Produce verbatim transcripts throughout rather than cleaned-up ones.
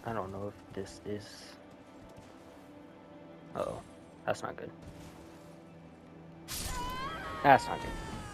I don't know if this is... Uh oh, that's not good. That's not good.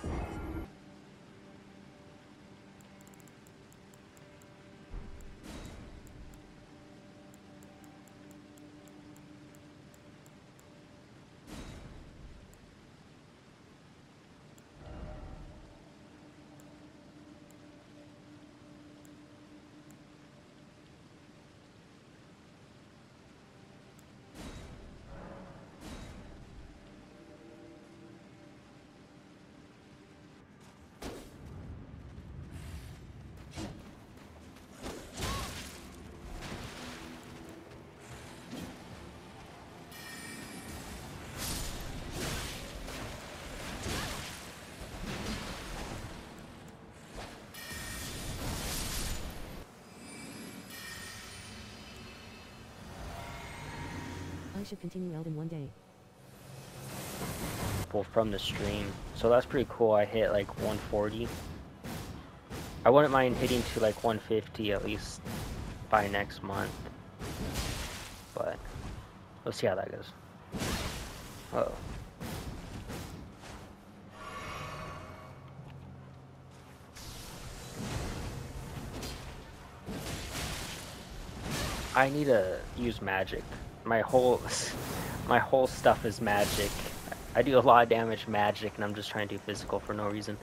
I should continue Elden one day. Well, from the stream, so that's pretty cool. I hit like one forty. I wouldn't mind hitting to like one fifty at least by next month, but let's see how that goes. Uh oh. I need to use magic. My whole my whole stuff is magic. I do a lot of damage magic, and I'm just trying to do physical for no reason.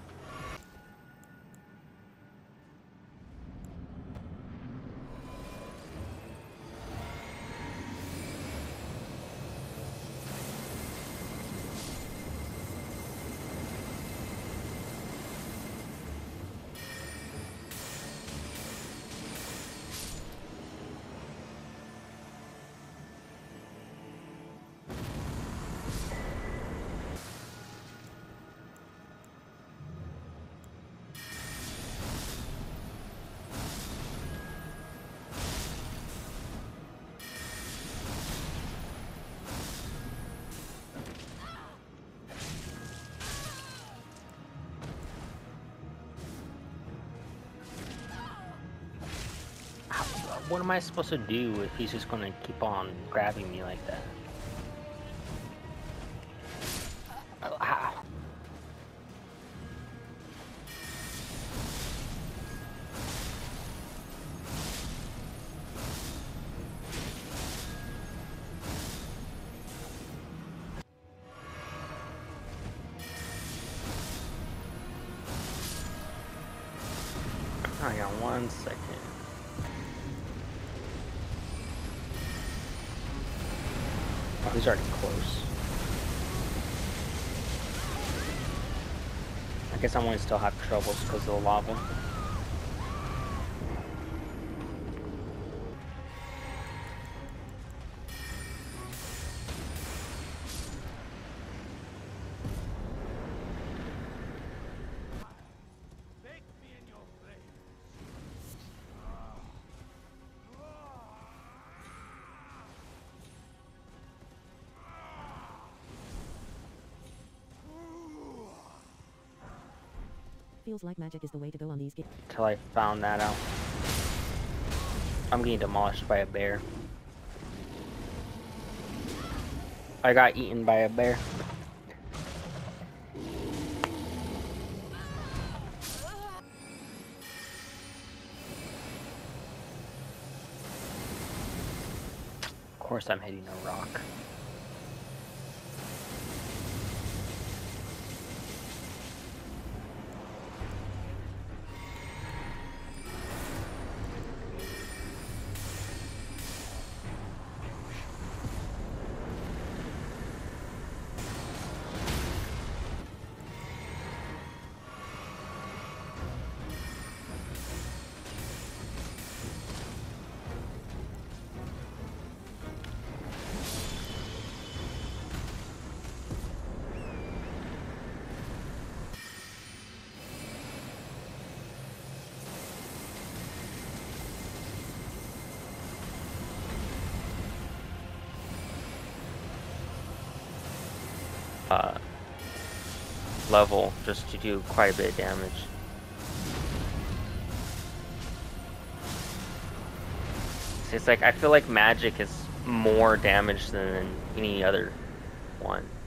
What am I supposed to do if he's just gonna keep on grabbing me like that? Oh, ow. Hang on one second. Oh, he's already close. I guess I'm going to still have troubles because of the lava. Feels like magic is the way to go on these games. Till I found that out. I'm getting demolished by a bear. I got eaten by a bear. Of course I'm hitting a rock. Uh, level just to do quite a bit of damage. It's like I feel like magic is more damage than any other one.